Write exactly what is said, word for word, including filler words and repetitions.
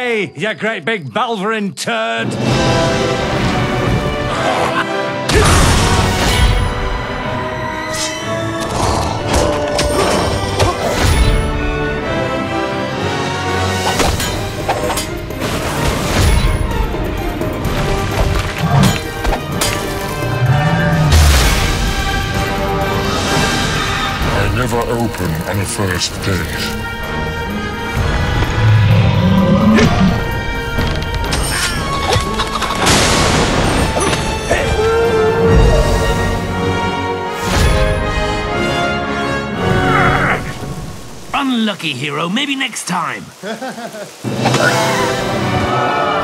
away, you great big Balverin turd! Never open on a first date. Unlucky hero, maybe next time.